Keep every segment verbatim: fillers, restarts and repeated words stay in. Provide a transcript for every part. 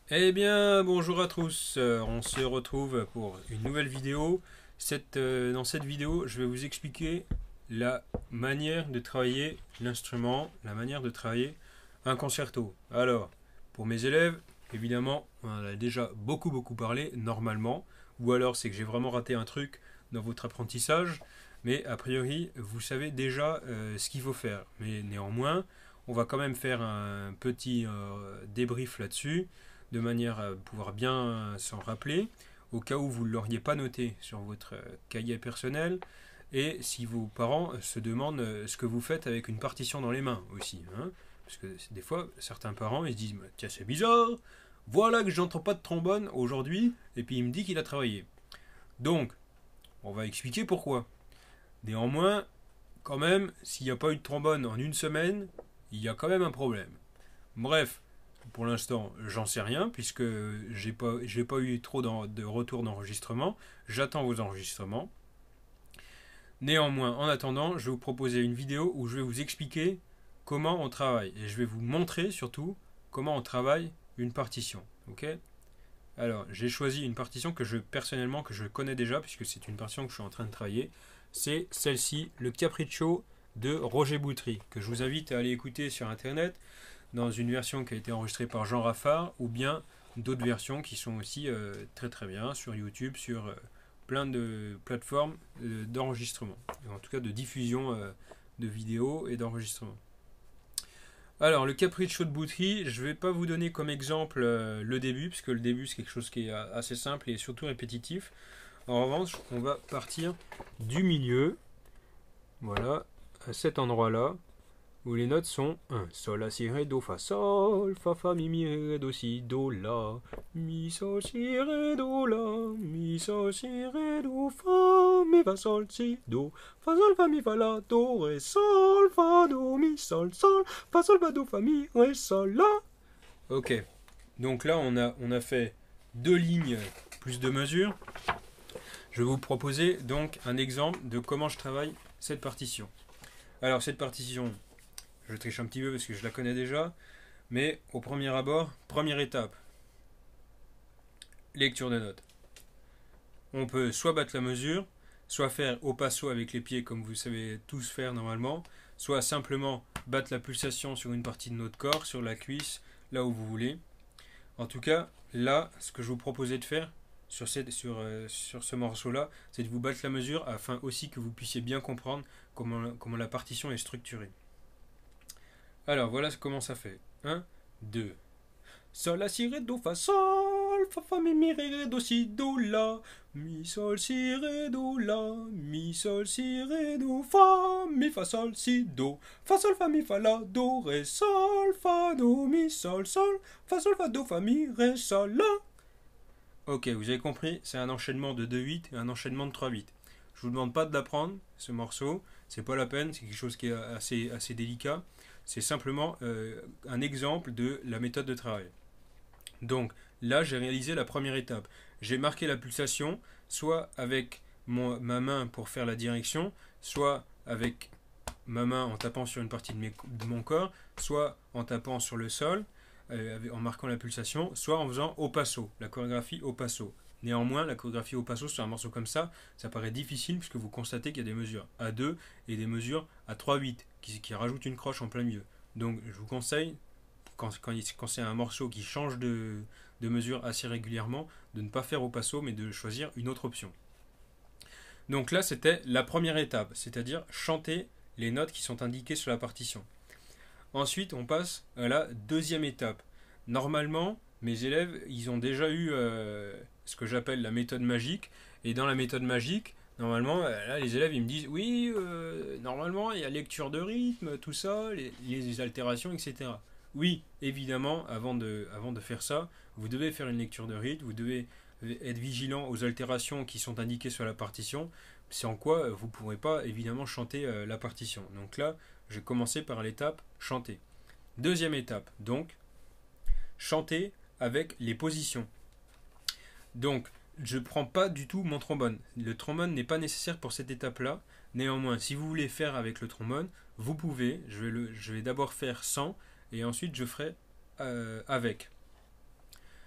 Eh bien, bonjour à tous, Euh, on se retrouve pour une nouvelle vidéo. Cette, euh, dans cette vidéo, je vais vous expliquer la manière de travailler l'instrument, la manière de travailler un concerto. Alors, pour mes élèves, évidemment, on en a déjà beaucoup beaucoup parlé, normalement, ou alors c'est que j'ai vraiment raté un truc dans votre apprentissage, mais a priori, vous savez déjà euh, ce qu'il faut faire. Mais néanmoins, on va quand même faire un petit euh, débrief là-dessus de manière à pouvoir bien s'en rappeler, au cas où vous ne l'auriez pas noté sur votre cahier personnel, et si vos parents se demandent ce que vous faites avec une partition dans les mains aussi. Hein, parce que des fois, certains parents ils se disent tiens, c'est bizarre, voilà que j'entends pas de trombone aujourd'hui, et puis il me dit qu'il a travaillé. Donc, on va expliquer pourquoi. Néanmoins, quand même, s'il n'y a pas eu de trombone en une semaine, il y a quand même un problème. Bref, pour l'instant, j'en sais rien puisque j'ai pas j'ai pas eu trop de retours d'enregistrement. J'attends vos enregistrements. Néanmoins, en attendant, je vais vous proposer une vidéo où je vais vous expliquer comment on travaille et je vais vous montrer surtout comment on travaille une partition. Ok? Alors, j'ai choisi une partition que je personnellement que je connais déjà puisque c'est une partition que je suis en train de travailler. C'est celle-ci, le Capriccio de Roger Boutry, que je vous invite à aller écouter sur internet dans une version qui a été enregistrée par Jean Raffard ou bien d'autres versions qui sont aussi euh, très très bien sur YouTube, sur euh, plein de plateformes euh, d'enregistrement, en tout cas de diffusion euh, de vidéos et d'enregistrement. Alors, le Capriccio de Boutry, je ne vais pas vous donner comme exemple euh, le début, puisque le début c'est quelque chose qui est assez simple et surtout répétitif. En revanche, on va partir du milieu, voilà, à cet endroit-là, où les notes sont un sol, la, si, ré, do, fa, sol, fa, fa, mi, mi, ré, do, si, do, la, mi, sol, si, ré, do, la, mi, sol, si, ré, do, fa, mi, fa, sol, si, do, fa, sol, fa, mi, fa, la, do, ré, sol, fa, do, mi, sol, sol, fa, sol, fa, do, fa, mi, ré, sol, la. Ok, donc là on a, on a fait deux lignes plus de mesures. Je vais vous proposer donc un exemple de comment je travaille cette partition. Alors cette partition, je triche un petit peu parce que je la connais déjà, mais au premier abord, première étape, lecture de notes. On peut soit battre la mesure, soit faire au passo avec les pieds comme vous savez tous faire normalement, soit simplement battre la pulsation sur une partie de notre corps, sur la cuisse, là où vous voulez. En tout cas, là, ce que je vous proposais de faire sur, cette, sur, euh, sur ce morceau-là, c'est de vous battre la mesure afin aussi que vous puissiez bien comprendre comment, comment la partition est structurée. Alors voilà comment ça fait. un, deux. Sol, la, si, ré, do, fa, sol, fa, fa, mi, mi, ré, ré, do, si, do, la, mi, sol, si, ré, do, la, mi, sol, si, ré, do, fa, mi, fa, sol, si, do, fa, sol, fa, mi, fa, la, do, ré, sol, fa, do, mi, sol, sol, fa, sol, fa, do, fa, mi, ré, sol, la. Ok, vous avez compris, c'est un enchaînement de deux huit et un enchaînement de trois huit. Je vous demande pas de l'apprendre, ce morceau, c'est pas la peine, c'est quelque chose qui est assez, assez délicat. C'est simplement euh, un exemple de la méthode de travail. Donc là, j'ai réalisé la première étape. J'ai marqué la pulsation, soit avec mon, ma main pour faire la direction, soit avec ma main en tapant sur une partie de, mes, de mon corps, soit en tapant sur le sol, euh, en marquant la pulsation, soit en faisant au passo, la chorégraphie au passo. Néanmoins, la chorégraphie au passo sur un morceau comme ça, ça paraît difficile puisque vous constatez qu'il y a des mesures à deux et des mesures à trois huit qui, qui rajoutent une croche en plein milieu. Donc je vous conseille, quand, quand, quand c'est un morceau qui change de, de mesure assez régulièrement, de ne pas faire au passo mais de choisir une autre option. Donc là, c'était la première étape, c'est-à-dire chanter les notes qui sont indiquées sur la partition. Ensuite, on passe à la deuxième étape. Normalement, mes élèves, ils ont déjà eu euh, ce que j'appelle la méthode magique. Et dans la méthode magique, normalement, là, les élèves, ils me disent, oui, euh, normalement, il y a lecture de rythme, tout ça, les, les altérations, et cetera. Oui, évidemment, avant de, avant de faire ça, vous devez faire une lecture de rythme, vous devez être vigilant aux altérations qui sont indiquées sur la partition, c'est en quoi vous ne pourrez pas évidemment chanter euh, la partition. Donc là, je vais commencer par l'étape chanter. Deuxième étape, donc, chanter avec les positions. Donc, je ne prends pas du tout mon trombone. Le trombone n'est pas nécessaire pour cette étape-là. Néanmoins, si vous voulez faire avec le trombone, vous pouvez. Je vais, le, je vais d'abord faire sans et ensuite je ferai euh, avec.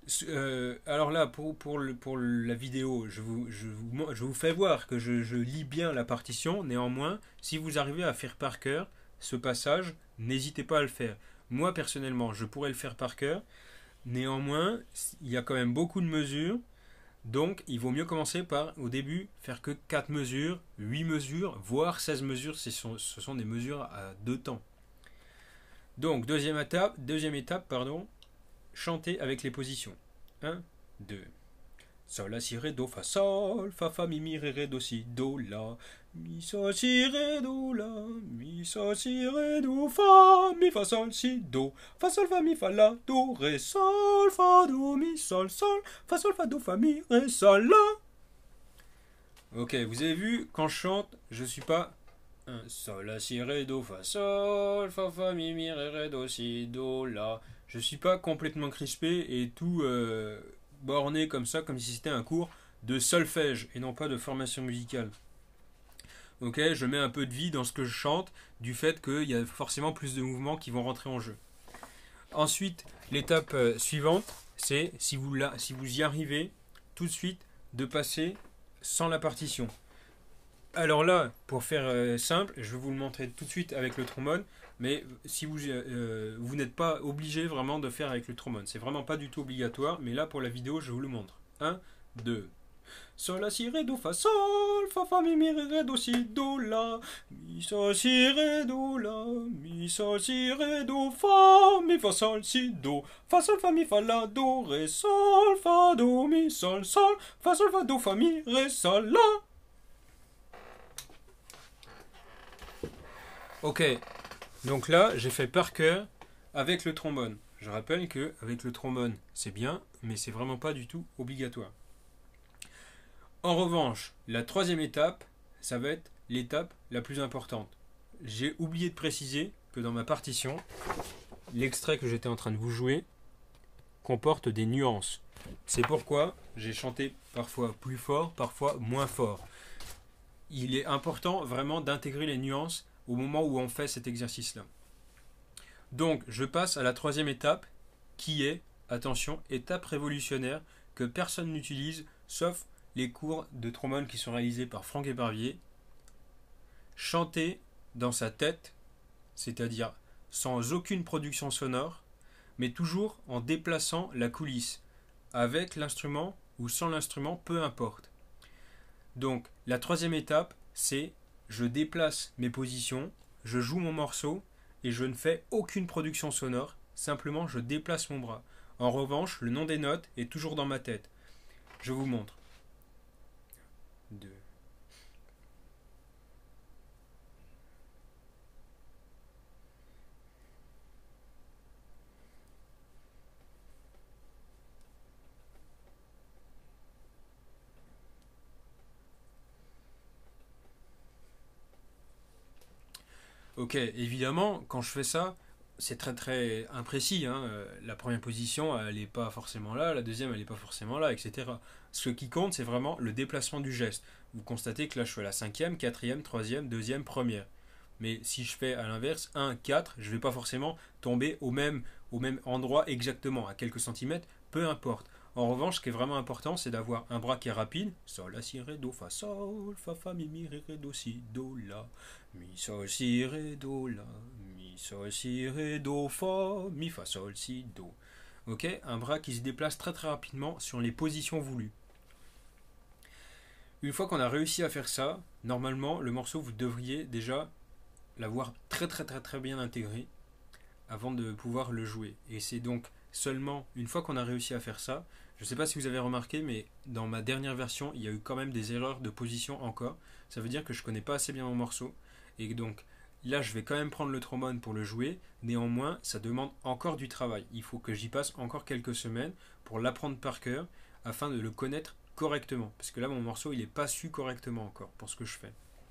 Euh, alors là, pour, pour, le, pour la vidéo, je vous, je vous, je vous fais voir que je, je lis bien la partition. Néanmoins, si vous arrivez à faire par cœur ce passage, n'hésitez pas à le faire. Moi, personnellement, je pourrais le faire par cœur. Néanmoins, il y a quand même beaucoup de mesures. Donc, il vaut mieux commencer par, au début, faire que quatre mesures, huit mesures, voire seize mesures. Ce sont, ce sont des mesures à deux temps. Donc, deuxième étape, deuxième étape, pardon, chanter avec les positions. un, deux. Sol, la, si, ré, do, fa, sol, fa, fa, mi, mi, ré, ré, do, si, do, la, mi, sol, si, ré, do, la, mi, sol, si, ré, do, fa, mi, fa, sol, si, do, fa, sol, fa, mi, fa, la, do, ré, sol, fa, do, mi, sol, sol, fa, sol, fa, do, fa, mi, ré, sol, la. Ok, vous avez vu, quand je chante, je suis pas un sol, la, si, ré, do, fa, sol, fa, fa, mi, mi, ré, ré, do, si, do, la. Je suis pas complètement crispé et tout euh, borné comme ça, comme si c'était un cours de solfège et non pas de formation musicale. Ok, je mets un peu de vie dans ce que je chante, du fait qu'il y a forcément plus de mouvements qui vont rentrer en jeu. Ensuite, l'étape euh, suivante, c'est si vous, la, si vous y arrivez, tout de suite, de passer sans la partition. Alors là, pour faire euh, simple, je vais vous le montrer tout de suite avec le trombone, mais si vous, euh, vous n'êtes pas obligé vraiment de faire avec le trombone. C'est vraiment pas du tout obligatoire, mais là pour la vidéo, je vous le montre. un, deux. Sol, la, si, ré, do, fa, sol, fa, fa, mi, mi, ré, ré, do, si, do, la, mi, sol, si, ré, do, la, mi, sol, si, ré, do, fa, mi, fa, sol, si, do, fa, sol, fa, mi, fa, la, do, ré, sol, fa, do, mi, sol, sol, fa, sol, fa, do, fa, mi, ré, sol, la. Ok, donc là, j'ai fait par cœur avec le trombone. Je rappelle que avec le trombone, c'est bien, mais c'est vraiment pas du tout obligatoire. En revanche, la troisième étape, ça va être l'étape la plus importante. J'ai oublié de préciser que dans ma partition, l'extrait que j'étais en train de vous jouer comporte des nuances. C'est pourquoi j'ai chanté parfois plus fort, parfois moins fort. Il est important vraiment d'intégrer les nuances au moment où on fait cet exercice-là. Donc, je passe à la troisième étape, qui est, attention, étape révolutionnaire que personne n'utilise, sauf les cours de trombone qui sont réalisés par Franck Éparvier. Chanter dans sa tête, c'est-à-dire sans aucune production sonore, mais toujours en déplaçant la coulisse, avec l'instrument ou sans l'instrument, peu importe. Donc, la troisième étape, c'est je déplace mes positions, je joue mon morceau et je ne fais aucune production sonore, simplement je déplace mon bras. En revanche, le nom des notes est toujours dans ma tête. Je vous montre. deux. Ok, évidemment, quand je fais ça, c'est très très imprécis. Hein. La première position, elle n'est pas forcément là, la deuxième, elle n'est pas forcément là, et cetera. Ce qui compte, c'est vraiment le déplacement du geste. Vous constatez que là, je fais la cinquième, quatrième, troisième, deuxième, première. Mais si je fais à l'inverse, un, quatre, je ne vais pas forcément tomber au même, au même endroit exactement, à quelques centimètres, peu importe. En revanche, ce qui est vraiment important, c'est d'avoir un bras qui est rapide. Sol, la, si, ré, do, fa, sol, fa, fa, mi, mi, ré, ré, do, si, do, la. Mi, sol, si, ré, do, la. Mi, sol, si, ré, do, fa, mi, fa, sol, si, do. Ok, un bras qui se déplace très très rapidement sur les positions voulues. Une fois qu'on a réussi à faire ça, normalement, le morceau, vous devriez déjà l'avoir très très très très bien intégré avant de pouvoir le jouer. Et c'est donc seulement une fois qu'on a réussi à faire ça, je ne sais pas si vous avez remarqué, mais dans ma dernière version, il y a eu quand même des erreurs de position encore. Ça veut dire que je ne connais pas assez bien mon morceau. Et donc là, je vais quand même prendre le trombone pour le jouer. Néanmoins, ça demande encore du travail. Il faut que j'y passe encore quelques semaines pour l'apprendre par cœur afin de le connaître correctement. Parce que là, mon morceau, il n'est pas su correctement encore pour ce que je fais.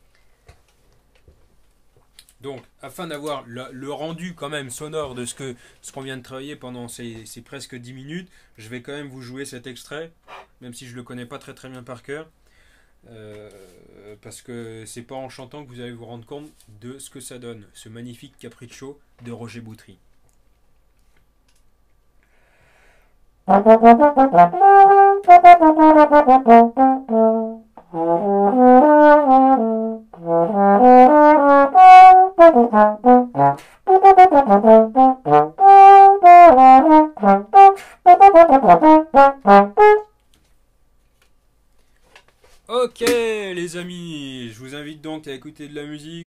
Donc, afin d'avoir le, le rendu quand même sonore de ce que ce qu'on vient de travailler pendant ces, ces presque dix minutes, je vais quand même vous jouer cet extrait, même si je ne le connais pas très très bien par cœur, euh, parce que c'est pas en chantant que vous allez vous rendre compte de ce que ça donne, ce magnifique capriccio de Roger Boutry. Ok les amis, je vous invite donc à écouter de la musique.